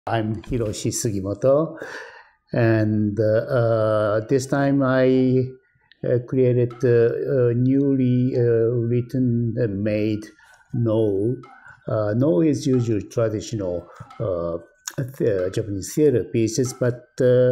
I'm Hiroshi Sugimoto, and this time I created a newly written and made No. No is usually traditional Japanese theater pieces, but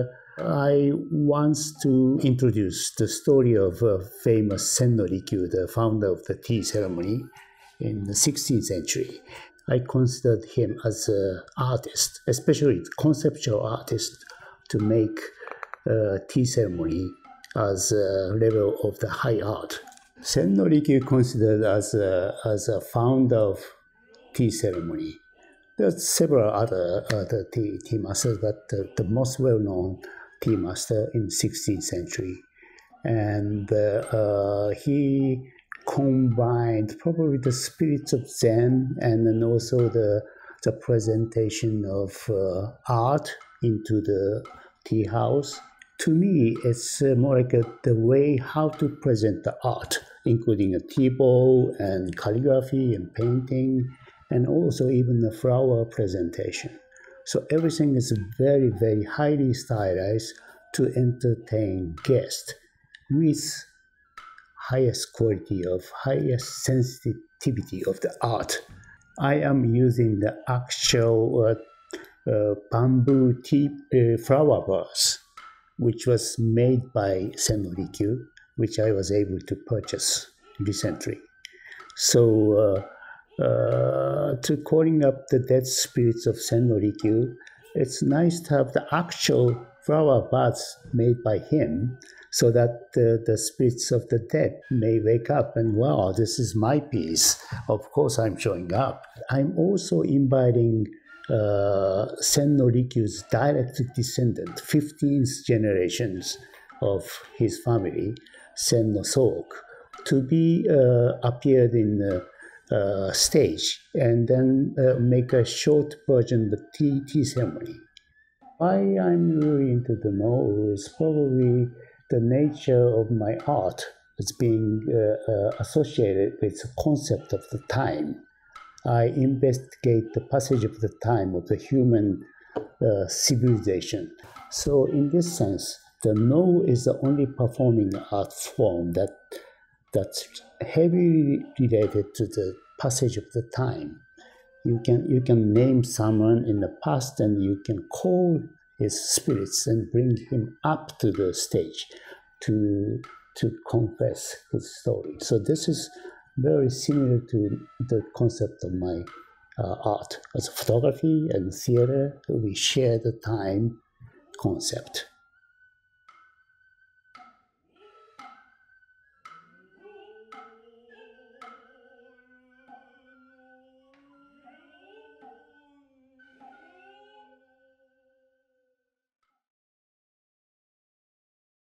I want to introduce the story of famous Senno Rikyu, the founder of the tea ceremony in the 16th century. I considered him as an artist, especially conceptual artist, to make tea ceremony as a level of the high art. Senno Rikyu considered as a founder of tea ceremony. There's several other tea masters, but the most well-known tea master in 16th century. And he combined probably the spirits of Zen and then also the presentation of art into the tea house. To me, it's more like the way how to present the art, including a tea bowl and calligraphy and painting, and also even the flower presentation. So everything is very, very highly stylized to entertain guests with highest quality of highest sensitivity of the art. I am using the actual bamboo tea flower vase, which was made by Senno Rikyu, which I was able to purchase recently. So to calling up the dead spirits of Senno Rikyu, it's nice to have the actual flower vase made by him, so that the spirits of the dead may wake up and, wow, this is my piece. Of course, I'm showing up. I'm also inviting Senno Rikyu's direct descendant, 15th generations of his family, Senno Sook, to be appeared in the stage and then make a short version of the tea ceremony. Why I'm really into the No is probably the nature of my art is being associated with the concept of the time. I investigate the passage of the time of the human civilization. So in this sense, the No is the only performing art form that's heavily related to the passage of the time. You can name someone in the past and you can call his spirits and bring him up to the stage to confess his story. So this is very similar to the concept of my art. As photography and theater, we share the time concept.